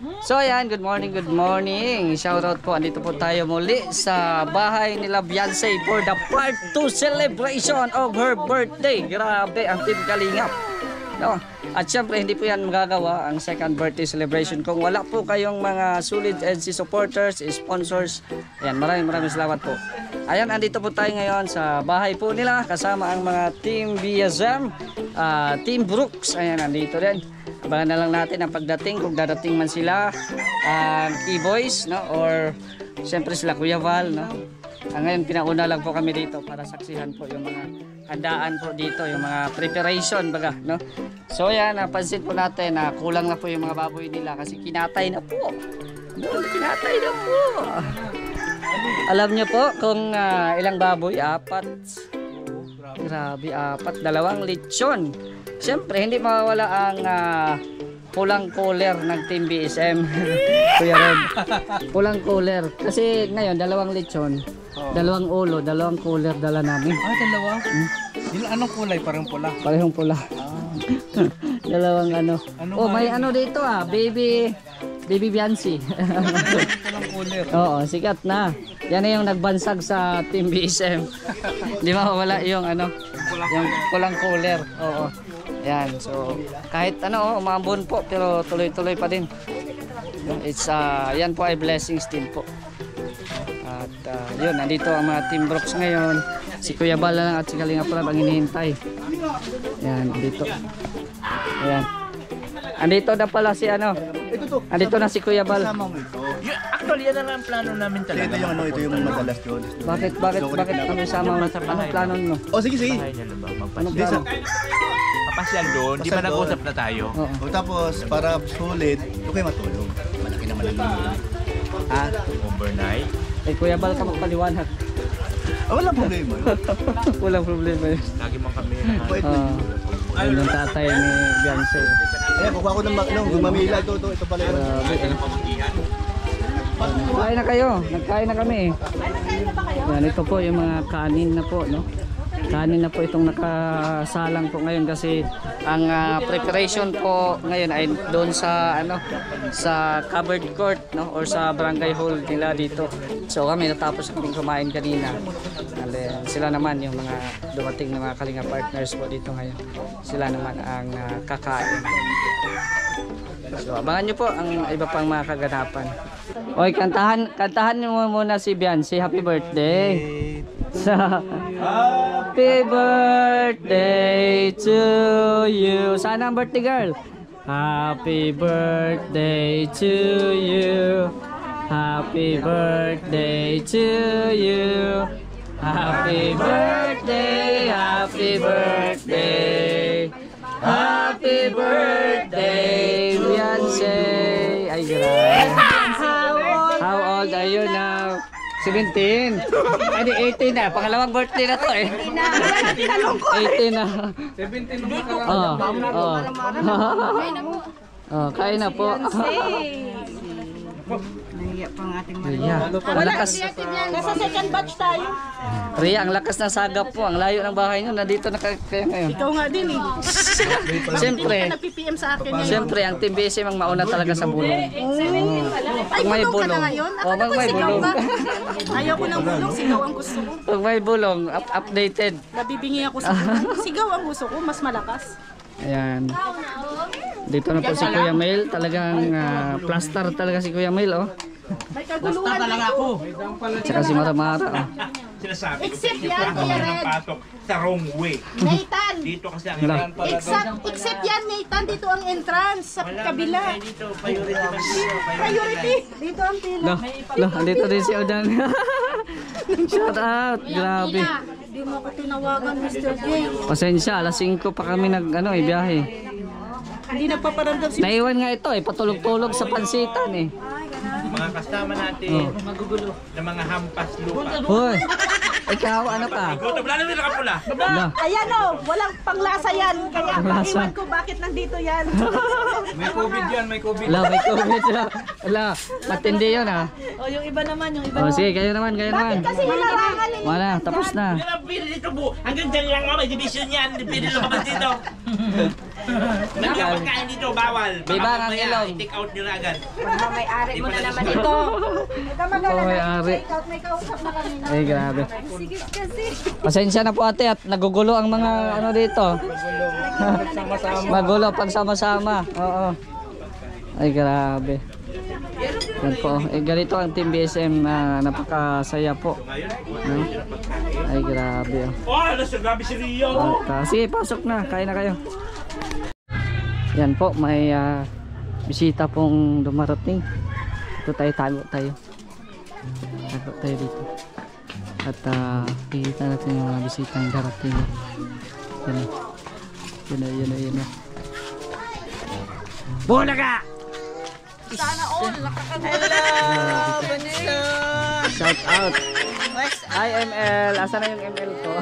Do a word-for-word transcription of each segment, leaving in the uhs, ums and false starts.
So ayan, good morning, good morning. Shoutout po, andito po tayo muli sa bahay nila Beyonce for the part two celebration of her birthday. Grabe ang Team Kalingap, no? At syempre hindi po yan magagawa ang second birthday celebration kung wala po kayong mga solid N C supporters, sponsors. Ayan, maraming maraming salamat po. Ayan, andito po tayo ngayon sa bahay po nila kasama ang mga Team B S M, uh, Team Brooks. Ayan, andito din. Abangan na lang natin ang pagdating kung dadating man sila ang uh, E-Boys, no? Or syempre sila Kuya Val, no? Uh, ngayon pinauna lang po kami dito para saksihan po yung mga handaan po dito, yung mga preparation baga, no? So ayan, napansin po natin na kulang na po yung mga baboy nila kasi kinatay na po. No, kinatay na po. Alam niyo po kung uh, ilang baboy? Apat. Grabe, apat. Dalawang lechon. Siyempre, hindi mawawala ang uh, pulang cooler ng Team B S M. Kuya Red. Pulang cooler. Kasi ngayon, dalawang lechon, oh. dalawang ulo, dalawang cooler dala namin. Ah, dalawa? Hmm? Anong kulay? Parang pula? Parehong pula. Ah. Dalawang ano. ano oh, may ano dito ah. Baby, baby Beyonce. Pulang cooler. Oo, sikat na. Yan na yung nagbansag sa Team B S M. Hindi mawawala yung ano, yung pulang cooler. Oo. Yan, so kahit ano, umambon po pero tuloy-tuloy pa din. It's uh, yan po ay blessings din po. At uh, yun, nandito ang mga Team Brooks ngayon. Si Kuya Bal lang at si Kalingap Rab ang hinihintay. Yan, dito. Ayan. Andito na pala si ano. Andito na si Kuya Bal. Actually, yan na lang ang plano namin talaga. Ito yung ano, ito yung madalas yun. Bakit, bakit, bakit kami sama mo? Anong plano mo? Oh, sige, sige. Anong plano? Papasyal doon, di ba nag-usap na tayo? O tapos, para solid, ito kayo matulog. Malaki naman ang Ah, overnight? Eh, Kuya Bal ka magpaliwanag. Ah, walang problema. Walang problema yun. Lagi man kami. Uh, ayun yung tatay ni Beyonce. Ayan, kukuha ko ng maklong. Gumamila ito, ito, ito pala yun. Kain na kayo, nagkain na kami. Yan, ito po yung mga kanin na po, no? Kanin na po itong nakasalang po ngayon kasi ang uh, preparation po ngayon ay doon sa ano sa covered court, no, or sa barangay hall nila dito. So kami natapos kaming kumain kanina. And sila naman yung mga dumating na mga Kalinga partners po dito ngayon. Sila naman ang uh, kakain. So abangan nyo po ang iba pang mga kaganapan. Oy, kantahan kantahan mo muna si Beyonce, happy birthday. Happy birthday to you. Sana ang birthday girl. Happy birthday to you. Happy birthday to you. Happy birthday, happy birthday. Happy birthday, Beyonce. Ay, grabe. How old are you now? seventeen. Ay, di eighteen na. Pangalawang birthday na to eh. eighteen na. seventeen na. Oh, oh. Oh, kain na po. Nahiya pa ang ating mga. Ria, ang lakas. Nasa second batch tayo. Ria, ang lakas ng sagap po. Ang layo ng bahay nyo. Nandito na kayo ngayon. Ikaw nga din eh. Siyempre, Nag-P P M sa akin eh. siyempre, ang Team B S M ang mauna talaga sa bulong. Ay, Pag may bulong ka na bulong. ngayon? Ako Oh, pag naman may sigaw bulong. ba? Ayaw ko ng bulong, sigaw ang gusto ko. Pag may bulong, up updated. Nabibingi ako sa bulong. Sigaw ang gusto ko, mas malakas. Ayan. Dito na po si Kuya Mail. Talagang uh, plaster talaga si Kuya Mail, oh. May kaguluhan dito. Tsaka si Maramara, oh. Sinasabi ko, Except yung yan, plano Kuya ng Red. patok sa wrong way. Nathan! Dito kasi ang Wala. ilan pala Except, except yan, Nathan. Dito ang entrance sa kabila. dito, priority man dito. Priority. Dito ang pila. Lo, lo, andito din si Odan. Shout out, grabe. Hindi mo ako tinawagan, Mister J. Pasensya, alas singko pa kami nag, ano, eh, biyahe. Hindi nagpaparamdam si... Naiwan nga ito, eh, patulog-tulog sa pansitan, eh. Mga kasama natin, magugulo na mga hampas lupa. Hoy, ikaw, ano ka? Gutom, lalo na nakapula. Lo, Ayan o, walang panglasa yan. Kaya Panglasa. iwan ko bakit nandito yan. May COVID yan, may COVID. la, may COVID la. Ala, matindi yun, ah. O yung iba naman, yung iba O, naman. sige, kayo naman, kayo naman. Bakit kasi hinarangan nila? Wala, tapos na. Yan ang pili dito po. Hanggang dyan lang mga may division yan. Pili lumabas dito. Nagkapagkain dito, bawal. Bibang ang ilong. I-take out nyo na agad. May-ari mo na naman ito. Huwag ka mag-alala. Oh, may-ari. Take-out, may kausap na kami na. Ay, grabe. Sige kasi. Pasensya na po ate at nagugulo ang mga ano dito. Magulo pag sama-sama. Oo. Ay, grabe. Yan po. Eh, ganito ang Team B S M na napakasaya po. No? Ay, grabe. Oh. Oh, nasa grabe si Rio. At, ah, sige, pasok na. Kain na kayo. Yan po, may ah, bisita pong dumarating. Ito tayo, tago tayo. Tago tayo dito. At uh, kikita natin yung mga bisitang darating. Yan na. Yan na, yan na, yan na. Bola ka! Sana all. Nakakagula. Shout out! Hi M L! Asa na yung M L ko?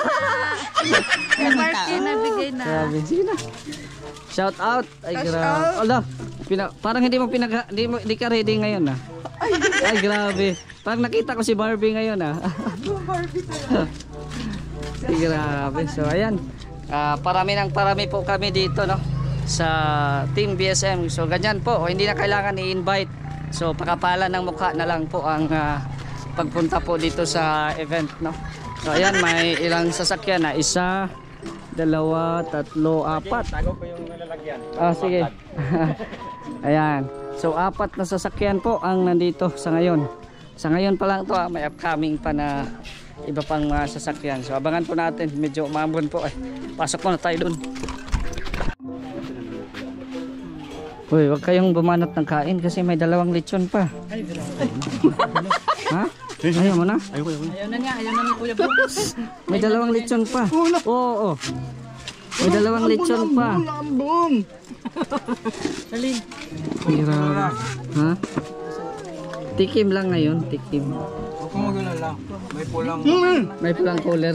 Marky na bigay na. Grabe, sige na. Shout out! Ay, grabe. Ala, pina, parang hindi mo pinag... Hindi, mo, hindi ka ready ngayon ah. Ay, grabe. Parang nakita ko si Barbie ngayon ah. Ay, grabe. So, ayan. Uh, parami ng parami po kami dito, no? Sa Team B S M. So, ganyan po. O, hindi na kailangan i-invite. So, pakapalan ng mukha na lang po ang uh, pagpunta po dito sa event, no? So, ayan. May ilang sasakyan na. Isa, dalawa, tatlo, apat. Ah, sige. Ayan. So, apat na sasakyan po ang nandito sa ngayon. Sa ngayon pa lang to, ah, may upcoming pa na iba pang mga sasakyan. So, abangan po natin. Medyo umambon po. Eh. Pasok muna tayo dun. Uy, wag kayong bumanat ng kain kasi may dalawang lechon pa. Ha? Ayaw mo na? Ayaw na niya. Ayaw na ni Kuya Brooks. May dalawang lechon pa. Oo, oo. May dalawang lechon pa. Salin. Grabe. Ha? Tikim lang ngayon, tikim. Huwag kang mag-alala. May pulang. May pulang cooler.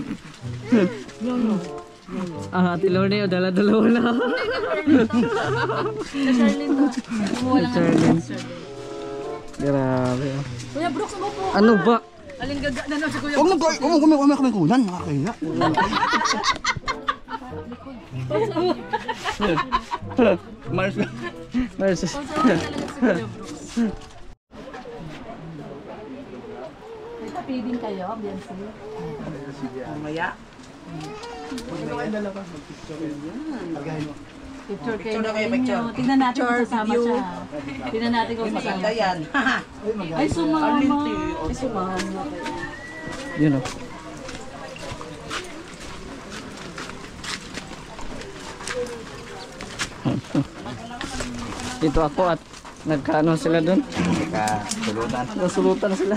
Ah, Ate Lorne, o dala-dalawa na. Charlene to. Wala nga. Charlene. Grabe. Oh. Kuya Brooks mo po. Ano ba? Aling gaga na lang si Kuya Huwag mo Brooks. huwag mo kami kami kami kunan, nakakaya. Mars. Versus. Feeding kayo, Biancy. Mamaya. Picture kayo ninyo. Tingnan natin kung sasama siya. Tingnan natin kung sasama. yan. Ay, sumama. Ay, sumama. Yun oh. Dito ako at nagkaano sila doon. Nagkasulutan. Nasulutan sila.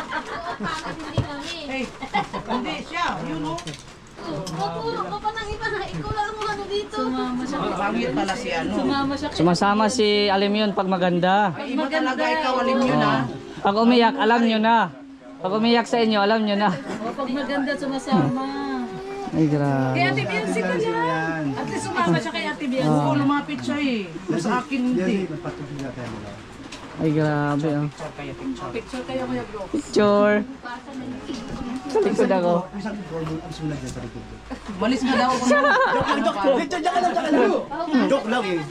Hindi siya, yun o. Matulog ka pa ng iba na ikaw lang ang ano dito. Sumama siya. Pangit pala si ano. Sumama siya. Sumasama si Alim yun pag maganda. Iba talaga ikaw, alim yun ha. Pag umiyak, alam nyo na. Pag umiyak sa inyo, alam nyo na. O, pag maganda, sumasama. Ay, grabe. Kay Ate Biancy ko yan. At least sumama siya kay Ate Biancy. Oo, lumapit siya eh. Sa akin hindi. Ay, grabe oh. Picture kayo, Kuya Brooks. Picture. Sa likod ako. Malis mo daw. Dito diyan ka lang, diyan ka lang. Joke lang eh.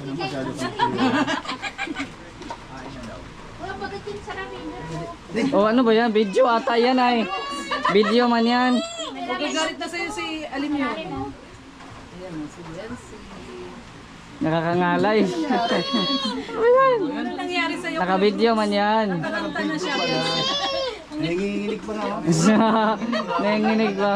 Wala pagdating sa ramin. Oh, ano ba yan? Video ata yan ay. Video man yan. Okay, galit na sa'yo si Alim yun. Ayan o, si Biancy. Nakakangalay. Ano nangyari sa'yo? Naka-video man yan. Nakalanta na siya, Biancy. Nanginginig pa nga. Nanginginig ba?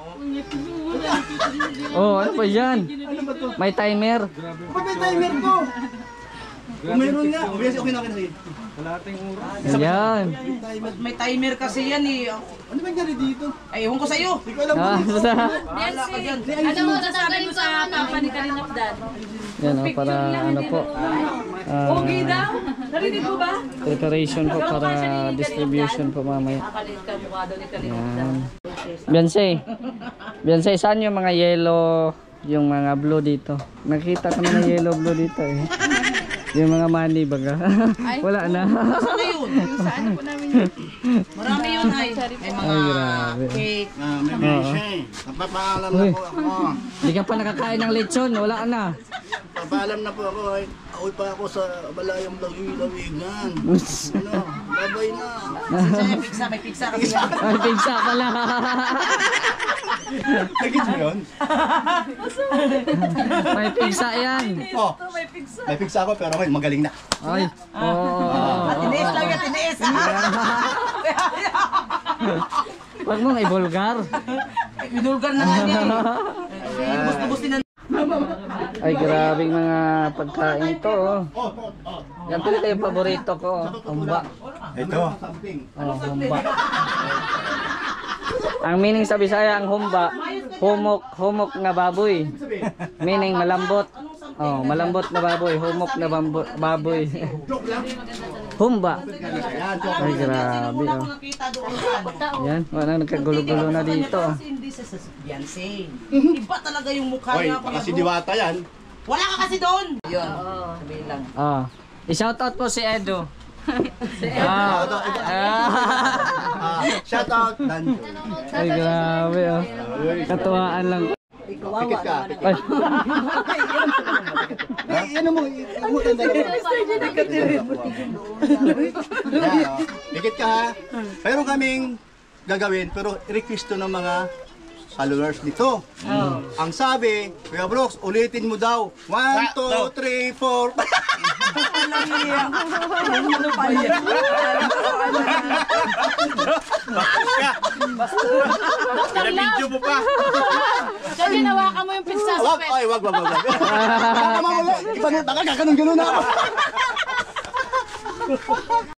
Oh, ano ba yan? May timer. Ba't may timer to? Kung meron nga, obviously okay na okay na sa'yo. Ayan. May timer kasi yan eh. Ano ba nangyari dito? Ay, ewan ko sa'yo. Hindi ko alam. Ah, sa, Biancy, ano mo nasabi mo sa papa ni Kalingap Dan? yan oh, para ano po. ah, Okay daw? Narinig mo ba? preparation po para distribution po mamaya. Nakalit ka mukha daw ni Kalingap Dan. Yan. Beyonce. Beyonce, saan yung mga yellow, yung mga blue dito? Nakita ko na yellow blue dito eh. Yung mga money baga. Wala na. Saan na yun? Yung sa ano po namin yun? Marami yun ay. May mga Ay, grabe. cake. Ah, may mesya eh. Napapaalam Uy. na po ako. Hindi ka pa nakakain ng lechon, wala na. Papaalam na po ako. Ay, ako'y pa ako sa balayang lawi-lawigan. Ano, babay na. Kasi may pizza, may pizza kasi. Ay, pizza pala. Nagits mo yun? May pizza yan. Oh, may pizza ako pero okay, magaling na. Ay, oo. At tiniis lang yan, tiniis. Huwag mong ibulgar. Minulgar na nga niya eh. Bus-bus din na. Ay, grabing mga pagkain to. Oh. Yan talaga yung paborito ko. Humba. Ito. Oh, humba. Ang meaning sa Bisaya ang humba, humok, humok na baboy. Meaning malambot. Oh, malambot na baboy, humok na bambo, baboy. Humba. Ay, grabe. Oh. Yan, walang nagkagulo-gulo na dito. Hindi sa Beyonce. Iba talaga yung mukha Hoy, niya. baka si Diwata yan. Wala ka kasi doon. Yun, sabihin lang. Ah, i-shoutout po si Edo. Ah. Ah, shout out, Danjo. Ay, grabe oh. Katuwaan lang. Pikit ka. Ay, Ay, ano mo, imutan na lang. Pikit ka ha. Mayroon kaming gagawin, pero request to ng mga followers nito. Ang sabi, Kuya Brooks, ulitin mo daw. One, two, three, four. Pinabidyo mo pa. Diyan ginawa ka mo yung pizza sa Wag, ay, wag, wag, wag. wag. Baka mamula, iba na, baka gaganon-ganon na ako.